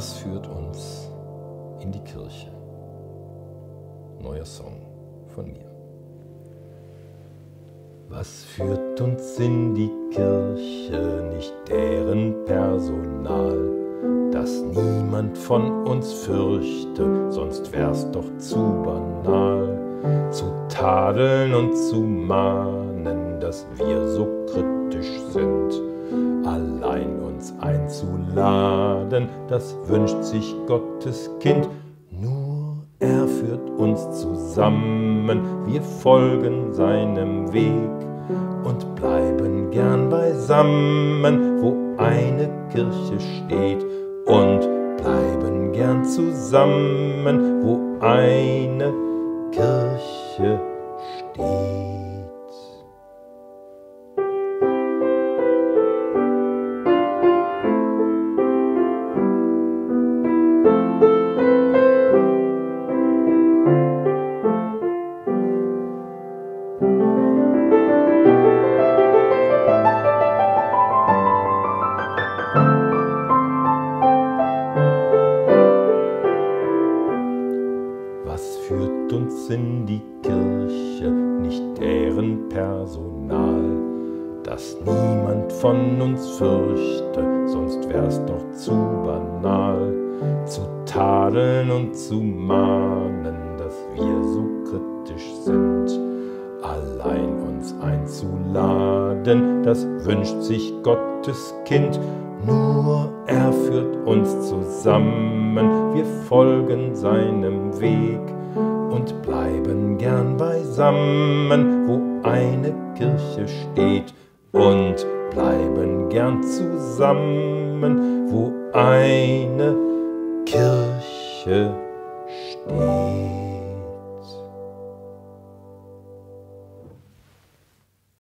Was führt uns in die Kirche? Neuer Song von mir. Was führt uns in die Kirche? Nicht deren Personal, dass niemand von uns fürchte, sonst wär's doch zu banal, zu tadeln und zu mahnen, dass wir so kritisch sind, allein uns einzuladen, das wünscht sich Gottes Kind. Nur er führt uns zusammen, wir folgen seinem Weg und bleiben gern beisammen, wo eine Kirche steht, und bleiben gern zusammen, wo eine Kirche steht. Was führt uns in die Kirche? Nicht deren Personal, dass niemand von uns fürchte, sonst wär's doch zu banal, zu tadeln und zu mahnen, dass wir so kritisch sind, allein uns einzuladen, das wünscht sich Gottes Kind. Nur er führt uns zusammen, wir folgen seinem Weg und bleiben gern beisammen, wo eine Kirche steht, und bleiben gern zusammen, wo eine Kirche steht.